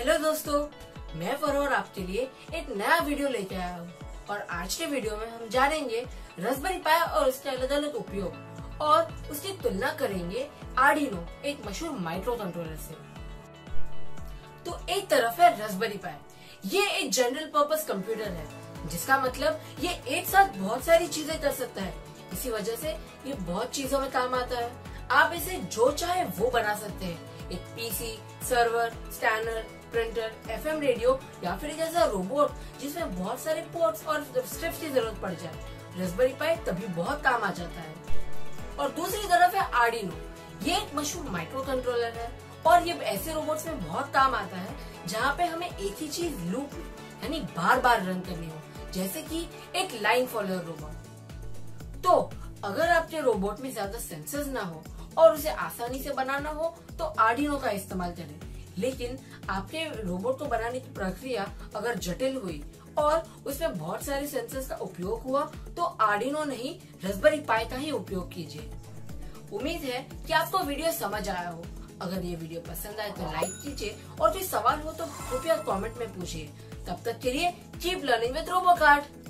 Hello दोस्तों, मैं फरवर आपके लिए एक नया वीडियो लेके आया हूँ और आज के वीडियो में हम जानेंगे रास्पबेरी पाई और उसके अलग अलग उपयोग और उसकी तुलना करेंगे आर्डिनो, एक मशहूर माइक्रो कंट्रोलर से। तो एक तरफ है रास्पबेरी पाई, ये एक जनरल पर्पस कंप्यूटर है, जिसका मतलब ये एक साथ बहुत सारी चीजें कर सकता है। इसी वजह से ये बहुत चीजों में काम आता है। आप इसे जो चाहे वो बना सकते हैं, एक PC, server, scanner, printer, FM radio या फिर एक ऐसा रोबोट जिसमें बहुत सारे पोर्ट्स और स्ट्रिप्स की जरूरत पड़ जाए। रास्पबेरी पाई तभी बहुत काम आ जाता है। और दूसरी तरफ है आर्डिनो, ये एक मशहूर माइक्रो कंट्रोलर है और ये ऐसे रोबोट्स में बहुत काम आता है जहाँ पे हमें एक ही चीज लूप यानी बार बार रन करनी हो, जैसे कि एक लाइन फॉलोअर रोबोट। तो अगर आपके रोबोट में ज्यादा सेंसर्स ना हो और उसे आसानी से बनाना हो तो आर्डिनो का इस्तेमाल करें। लेकिन आपके रोबोट को बनाने की प्रक्रिया अगर जटिल हुई और उसमें बहुत सारे सेंसर्स का उपयोग हुआ तो आर्डिनो नहीं, रास्पबेरी पाई का ही उपयोग कीजिए। उम्मीद है कि आपको वीडियो समझ आया हो। अगर ये वीडियो पसंद आए तो लाइक कीजिए और कोई सवाल हो तो कृपया कमेंट में पूछिए। तब तक के लिए कीप लर्निंग विद रोबोकार्ड।